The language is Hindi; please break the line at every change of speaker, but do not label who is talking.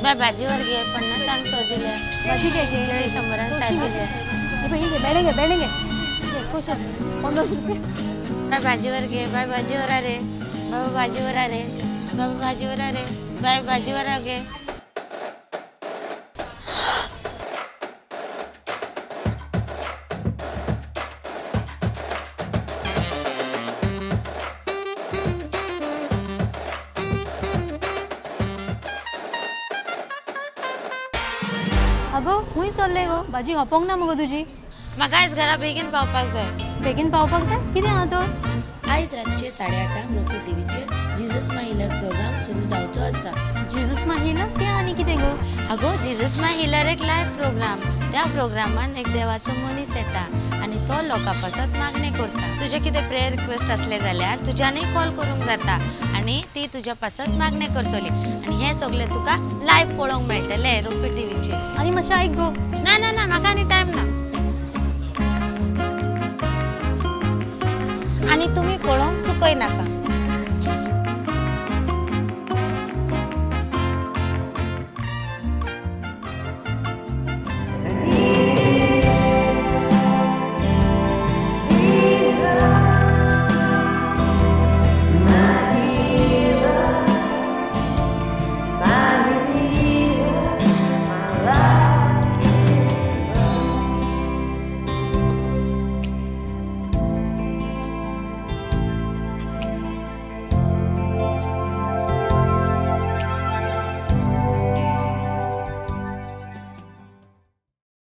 बाय भाजीवर घे 50 100 दिले
भाजी घे घे
100 7 दिले
घे बेडे घे खुश 50 रुपये
बाय भाजीवर घे बाय भाजीवर अरे बाबा भाजीवर अरे बाबा भाजीवर अरे बाय भाजीवर घे
अगो खूंय चल्ले गो भाजी होपोंक ना मगो तुजी
म्हाका आयज घरा बेगीन पावपाक जाय
बेगीन पावपाक जाय कितें हा तो
आयज रातचे 8:30 रोफे टीव्हीचेर जीजस माय हिलर प्रोग्राम सुरू जावचो आसा
जीजस माय हिलर तें आनी कितें गो
अगो जीजस माय हिलर एक लायव्ह प्रोग्राम त्या प्रोग्रामान एक देवाचो मनीस येता आनी तो लोकां पासत मागणी करता तुजे कितें प्रेयर रिक्वेस्ट असले जाल्यार तुज्यानय कॉल करूंक जाता आनी ती तुज्या पासत मागणी करतली आनी हे सगळे तुका लायव्ह पळोवंक मेळटले रोफे टीव्हीचेर
आनी मातशें आयक गो
ना ना ना म्हाका आनी टायम ना आनी तुमी पळोवंक चुकय नाका